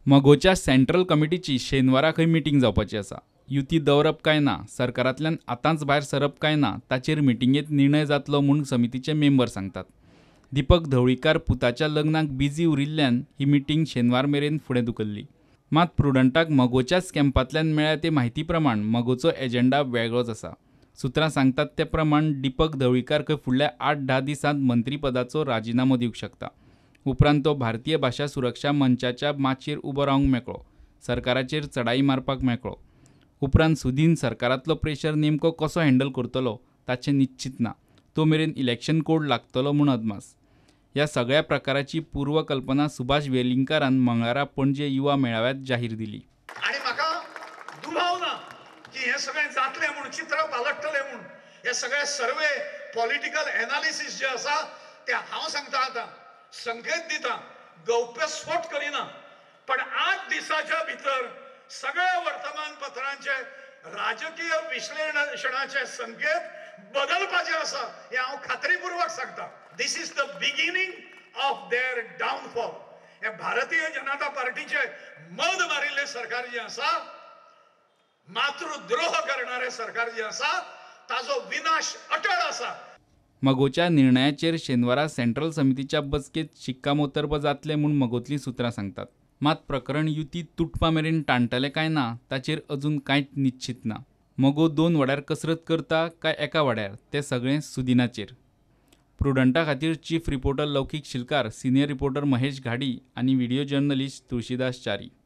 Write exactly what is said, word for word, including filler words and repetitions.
मगोच्या central कमिटीची शेनवारा खंय मिटींग जावपाची आसा। युती दवरप काय ना, सरकारांतल्यान आतांच भायर सरप काय ना ताचेर मिटींगेंत निर्णय जातलो म्हूण समितीचे मेंबर सांगतात। दीपक ढवळीकार पुताच्या लग्नाक बिजी उरिल्ल्यान ही मिटींग शेनवार मेरेन फुडें धुकल्ली। मात प्रुडंटाक मगोच्याच कॅम्पांतल्यान मेळ्ळ्या ते म्हायती प्रमाण मगोचो एजेंडा वेगळोच आसा। सुत्रां सांगतात ते प्रमाण दीपक ढवळीकार खंय फुडल्या आठ धा दिसांत मंत्रीपदाचो राजिनामो दिवंक शकता। उपरांत तो भारतीय भाशा सुरक्षा मंचाच्या माचयेर उबो रावंक मेकळो, सरकाराचेर चडाई मारपाक मेकळो। उपरांत सुदीन सरकारांतलो प्रेशर नेमको कसो हँडल करतलो ताचें निश्चित ना, तो मेरेन इलेक्शन कोड लागतलो म्हूण अदमास। ह्या सगळ्या प्रकाराची पूर्व कल्पना सुभाष वेलिंगकारान मंगळारा पणजे युवा मेळाव्यात जाहीर दिली। आणि म्हाका दुबाव ना की हे सगळें जातलें म्हूण, चित्र पालटतलें म्हूण। हे सगळे सर्वे पॉलिटिकल एनालिसिस जे आसा ते हांव सांगता आतां, संकेत दिता, गौप्यस्फोट करिना, पण आठ दिसाच्या भितर सगळ्या वर्तमानपत्रांचे राजकीय विश्लेषणाचे संकेत बदलपाचे आसा हे हांव खात्रीपूर्वक सांगता। This is the beginning of their downfall. हे भारतीय जनता पार्टीचे मद मारिल्ले सरकार जे आसा, मातृद्रोह करणारे सरकार जे आसा, ताजो विनाश अटळ आसा। मगोच्या निर्णयाचेर शेनवारा सेंट्रल समितीच्या बसकेत शिक्कामोर्तब जातले म्हूण मगोंतलीं सुत्रां सांगतात। मात प्रकरण युती तुटपा मेरेन ताणतले काय ना ताचेर अजून कांयच निश्चित ना। मगो दोन वाड्यार कसरत करता काय एका वाड्यार तें सगळें सुदिनाचेर। प्रुडंटा खातीर chief reporter Loukik Shilkar, senior reporter Mahesh Ghadi आनी व्हिडिओ जर्नलिस्ट तुळशीदास च्यारी।